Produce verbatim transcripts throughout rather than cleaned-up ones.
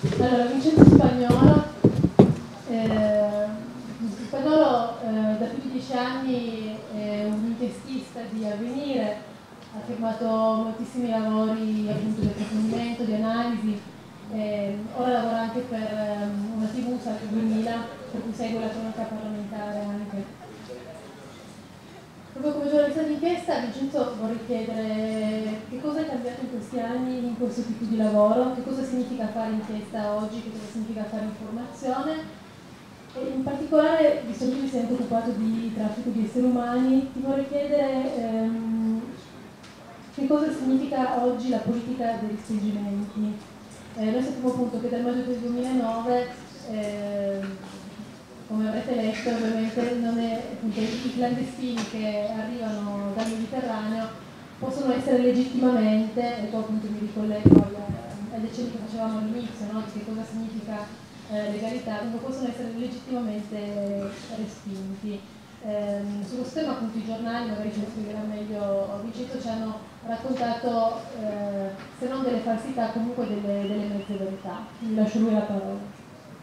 Allora, Vincenzo Spagnolo, eh, Spagnolo eh, da più di dieci anni è un inchiestista di Avvenire, ha firmato moltissimi lavori appunto di approfondimento, di analisi, eh, ora lavora anche per eh, una tivù, Salto duemila, per cui segue la cronaca parlamentare anche. Proprio come giornalista d'inchiesta, Vincenzo, vorrei chiedere che cosa è cambiato in questi anni in questo tipo di lavoro, che cosa significa fare inchiesta oggi, che cosa significa fare informazione e in particolare, visto che mi sento occupato di traffico di esseri umani, ti vorrei chiedere ehm, che cosa significa oggi la politica dei respingimenti. Eh, noi sappiamo appunto che dal maggio del duemilanove ehm, come avrete letto, ovviamente non è, appunto, i clandestini che arrivano dal Mediterraneo possono essere legittimamente, e poi appunto mi ricollego al, al decennio che facevamo all'inizio, no? Che cosa significa eh, legalità, dunque possono essere legittimamente respinti. Eh, su questo tema appunto i giornali, magari ce lo spiegherà meglio Vincenzo, ci hanno raccontato eh, se non delle falsità comunque delle, delle mezze verità. Vi lascio lui la parola.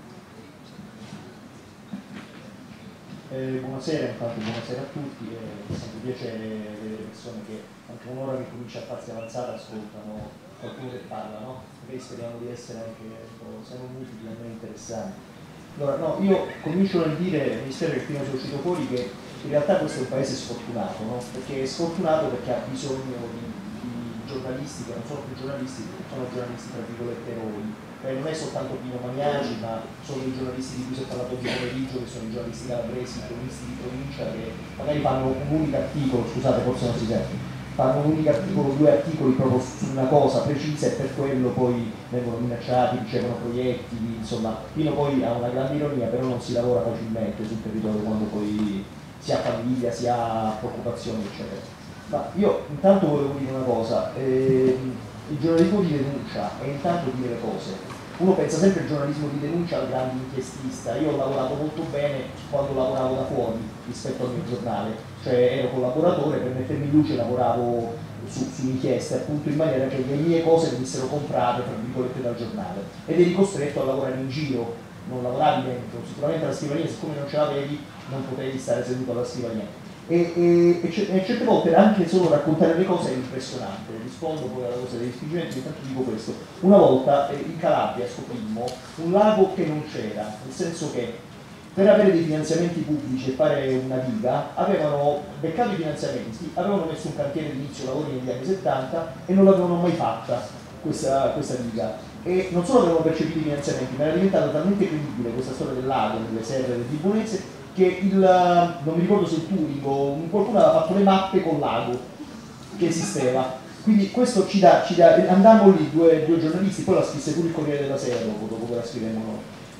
Eh, buonasera, intanto buonasera a tutti, è sempre un piacere vedere persone che anche un'ora che comincia a farsi avanzata ascoltano qualcuno che parla, no? Magari speriamo di essere anche un po', siamo utili, almeno interessanti. Allora, no, io comincio nel dire, il Ministero che prima sono uscito fuori, che in realtà questo è un paese sfortunato, no? Perché è sfortunato perché ha bisogno di, di giornalisti che non sono più giornalisti, sono giornalisti tra virgolette eroi. Eh, non è soltanto Pino Maniaci, ma sono i giornalisti di cui si è parlato di pomeriggio, che sono i giornalisti calabresi, i cronisti di provincia, che magari fanno un unico articolo, scusate forse non si sente, fanno un unico articolo, due articoli proprio su una cosa precisa e per quello poi vengono minacciati, ricevono proiettili, insomma, Pino poi ha una grande ironia, però non si lavora facilmente sul territorio quando poi si ha famiglia, si ha preoccupazioni, eccetera. Ma io intanto volevo dire una cosa, eh, il giornalismo di denuncia è intanto dire le cose. Uno pensa sempre al giornalismo di denuncia al grande inchiestista. Io ho lavorato molto bene quando lavoravo da fuori rispetto al mio giornale, cioè ero collaboratore, per mettermi in luce lavoravo su, su inchieste, appunto in maniera che le mie cose venissero comprate tra virgolette dal giornale ed eri costretto a lavorare in giro, non lavoravi dentro, sicuramente alla scrivania, siccome non ce l'avevi non potevi stare seduto alla scrivania. E, e, e certe volte anche solo raccontare le cose è impressionante. Rispondo poi alla cosa dei respingimenti, intanto dico questo. Una volta eh, in Calabria scoprimmo un lago che non c'era, nel senso che per avere dei finanziamenti pubblici e fare una diga avevano beccato i finanziamenti, avevano messo un cantiere di inizio lavori negli anni settanta e non l'avevano mai fatta questa, questa diga. E non solo avevano percepito i finanziamenti, ma era diventata talmente credibile questa storia del lago, delle serre, del Vibonese, che il, non mi ricordo se il Turing o qualcuno aveva fatto le mappe col lago che esisteva. Quindi questo ci dà, ci dà andammo lì, due, due giornalisti, poi la scrisse pure il Corriere della Sera dopo, dopo che la scrivemmo noi.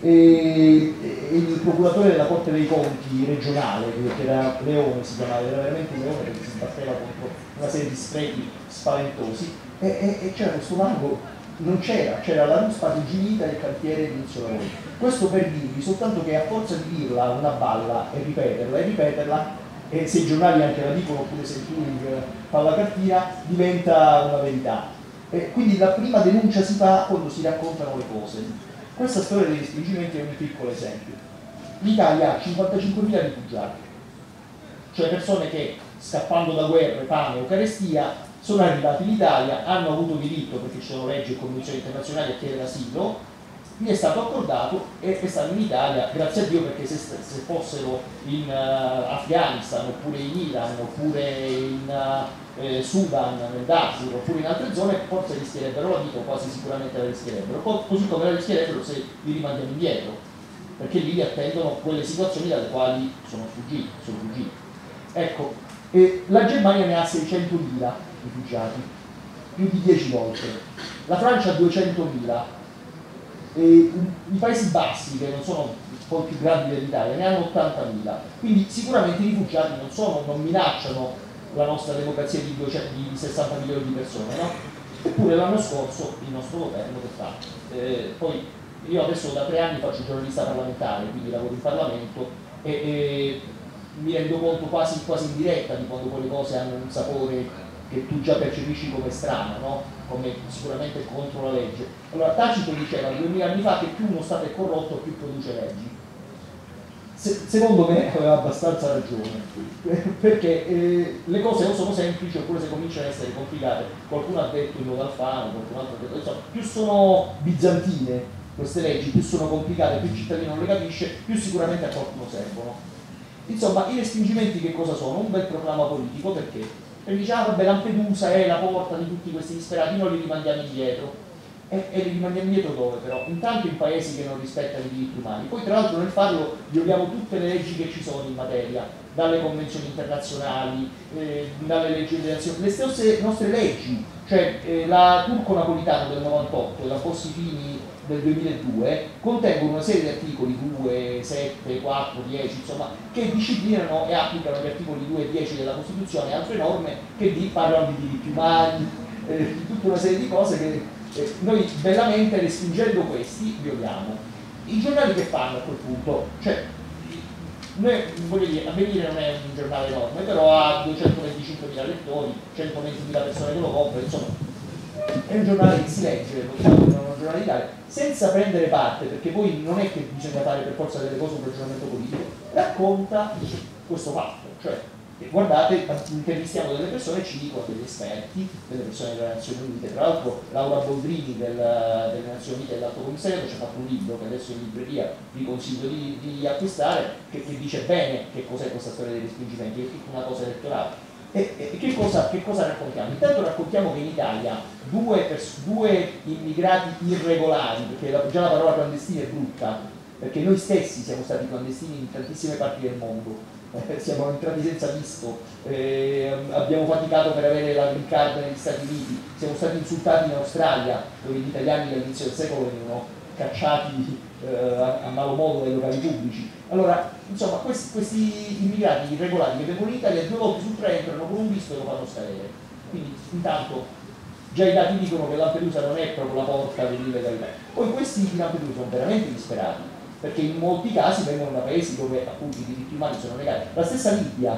E, e il procuratore della Corte dei Conti regionale, che era Leone, si chiamava, era veramente un leone perché si sbatteva contro una serie di sprechi spaventosi, e, e, e c'era questo lago, non c'era, c'era la ruspa arrugginita del cantiere di inizio lavori. Questo per dirvi soltanto che a forza di dirla una balla e ripeterla e ripeterla, e se i giornali anche la dicono oppure se il Turing fa la cartina, diventa una verità. E quindi la prima denuncia si fa quando si raccontano le cose. Questa storia dei respingimenti è un piccolo esempio. L'Italia ha cinquantacinquemila rifugiati, cioè persone che scappando da guerre, fame o carestia sono arrivati in Italia, hanno avuto diritto, perché ci sono leggi e convenzioni internazionali a chiedere asilo, gli è stato accordato e stanno in Italia, grazie a Dio, perché se, se fossero in uh, Afghanistan, oppure in Iran, oppure in uh, eh, Sudan, nel Darfur, oppure in altre zone, forse rischierebbero la vita, o quasi sicuramente la rischierebbero, Co così come la rischierebbero se li rimandiamo indietro, perché lì attendono quelle situazioni dalle quali sono fuggiti. Sono fuggiti. Ecco, e la Germania ne ha seicentomila rifugiati, più di dieci volte. La Francia ha duecentomila. E i Paesi Bassi, che non sono un po' più grandi dell'Italia, ne hanno ottantamila. Quindi sicuramente i rifugiati non, sono, non minacciano la nostra democrazia di, duecento, di sessanta milioni di persone, no? Eppure l'anno scorso il nostro governo che fa? Eh, poi io adesso da tre anni faccio giornalista parlamentare, quindi lavoro in Parlamento e, e mi rendo conto quasi, quasi in diretta di quando quelle cose hanno un sapore che tu già percepisci come strano, no? Come sicuramente contro la legge. Allora Tacito diceva duemila anni fa che più uno Stato è corrotto più produce leggi. Se, secondo me aveva abbastanza ragione, perché eh, le cose o sono semplici oppure se cominciano a essere complicate. Qualcuno ha detto il nodo Alfano, qualcun altro ha detto, insomma, più sono bizantine queste leggi, più sono complicate, più il cittadino non le capisce, più sicuramente a qualcuno servono. Insomma, i respingimenti che cosa sono? Un bel proclama politico, perché? Perché dice, ah vabbè, Lampedusa è la porta di tutti questi disperati, noi li rimandiamo indietro. E, e li rimandiamo indietro dove però? Intanto in paesi che non rispettano i diritti umani, poi tra l'altro nel farlo violiamo tutte le leggi che ci sono in materia, dalle convenzioni internazionali, eh, dalle leggi delle nazioni, le stesse nostre leggi, cioè eh, la Turco-Napolitano del novantotto e la Bossi-Fini del duemiladue contengono una serie di articoli due, sette, quattro, dieci, insomma, che disciplinano e applicano gli articoli due e dieci della Costituzione e altre norme che di, parlano di diritti umani, eh, di tutta una serie di cose che Eh, noi bellamente respingendo questi violiamo. I giornali che fanno a quel punto? Cioè, noi, voglio dire, Avvenire non è un giornale enorme, però ha duecentoventicinquemila lettori, centoventimila persone che lo comprano, insomma, è un giornale che si legge, lo diciamo, è un giornale d'Italia, senza prendere parte, perché poi non è che bisogna fare per forza delle cose un ragionamento politico, racconta questo fatto, cioè guardate, intervistiamo delle persone e ci dicono degli esperti, delle persone delle Nazioni Unite. Tra l'altro Laura Boldrini del, delle Nazioni Unite dell'Alto Commissariato ci ha fatto un libro che adesso in libreria vi consiglio di, di acquistare, che, che dice bene che cos'è questa storia dei respingimenti, è tutta una cosa elettorale. E, e che, cosa, che cosa raccontiamo? Intanto raccontiamo che in Italia due, due immigrati irregolari, perché la, già la parola clandestina è brutta, perché noi stessi siamo stati clandestini in tantissime parti del mondo, eh, siamo entrati senza visto, eh, abbiamo faticato per avere la green card negli Stati Uniti, siamo stati insultati in Australia, dove gli italiani all'inizio del secolo venivano cacciati eh, a, a malo modo dai locali pubblici. Allora, insomma, questi, questi immigrati irregolari che vengono in Italia due volte su tre entrano con un visto e lo fanno scadere. Quindi intanto già i dati dicono che Lampedusa non è proprio la porta dell'illegalità. Poi questi di Lampedusa sono veramente disperati, perché in molti casi vengono da paesi dove appunto i diritti umani sono negati. La stessa Libia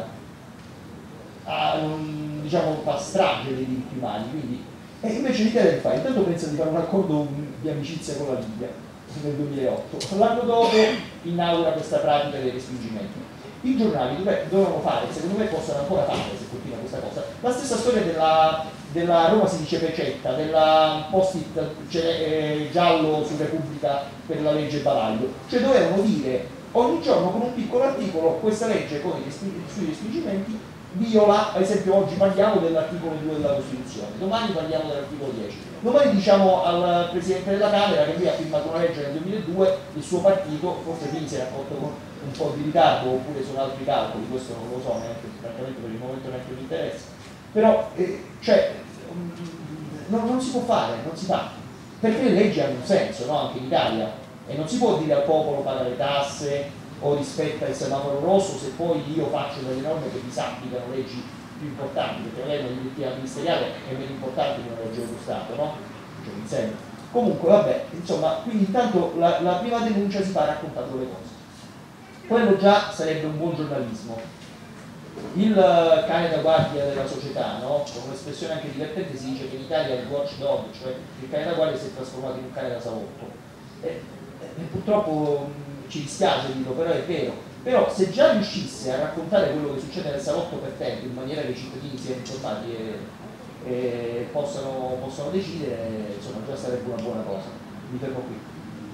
ha, diciamo, fa strage dei diritti umani, quindi, e invece l'Italia che fa? Intanto pensa di fare un accordo di amicizia con la Libia nel duemilaotto, l'anno dopo inaugura questa pratica dei respingimenti. I giornali dovevano fare, secondo me possono ancora fare se continua questa cosa, la stessa storia della, della Roma si dice pecetta, della post-it eh, giallo su Repubblica per la legge Bavaglio, cioè dovevano dire ogni giorno con un piccolo articolo questa legge con i sui respingimenti viola, ad esempio oggi parliamo dell'articolo due della Costituzione, domani parliamo dell'articolo dieci, domani diciamo al Presidente della Camera che lui ha firmato una legge nel duemiladue, il suo partito, forse quindi si è raccolto con un po' di ritardo oppure sono altri calcoli, questo non lo so, neanche, francamente per il momento neanche mi interessa, però eh, cioè, non, non si può fare, non si fa, perché le leggi hanno un senso, no? Anche in Italia, e non si può dire al popolo paga le tasse o rispetta il semaforo rosso se poi io faccio delle norme che disapplicano leggi più importanti, perché magari una direttiva ministeriale è meno importante di una legge dello Stato, no? Cioè mi sembra. Comunque vabbè, insomma, quindi intanto la, la prima denuncia si fa raccontando le cose. Quello già sarebbe un buon giornalismo. Il cane da guardia della società, no? Con un'espressione anche divertente si dice che in Italia il watchdog, cioè il cane da guardia si è trasformato in un cane da salotto. E, e purtroppo ci dispiace dirlo, però è vero. Però se già riuscisse a raccontare quello che succede nel salotto per tempo, in maniera che i cittadini siano informati e, e possano, possano decidere, insomma già sarebbe una buona cosa. Mi fermo qui.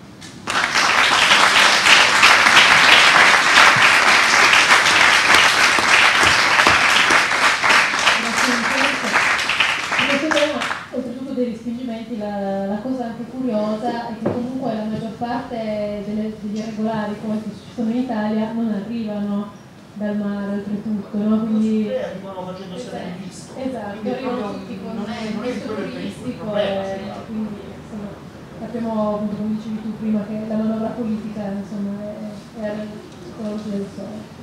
Oltretutto dei respingimenti, la, la cosa anche curiosa è che comunque la maggior parte delle, degli irregolari come ci sono in Italia non arrivano dal mare oltretutto, no? Quindi arrivano facendo stare visto. Esatto, arrivano tutti con non è, non è il turistico, problema, e quindi insomma, sappiamo appunto come dicevi tu prima che la manovra politica insomma è, è sotto la luce del sole.